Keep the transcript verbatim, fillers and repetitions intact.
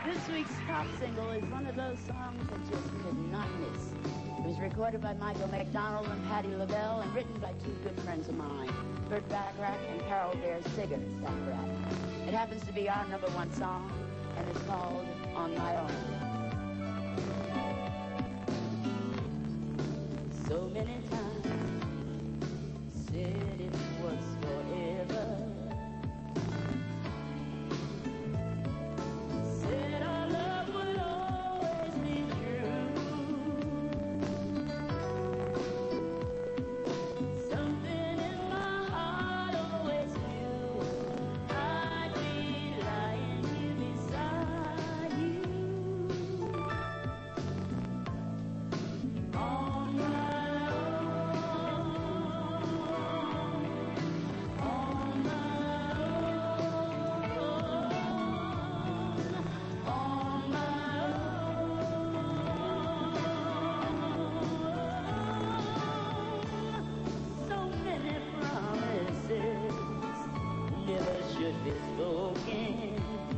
This week's top single is one of those songs that you could not miss. It was recorded by Michael McDonald and Patti LaBelle and written by two good friends of mine, Burt Bacharach and Carol Bear Sigurd Bacharach. It happens to be our number one song, and it's called On My Own. So many times said it was forever. Said our love would always be true. Something in my heart always knew I'd be lying here beside you. On my never should be spoken.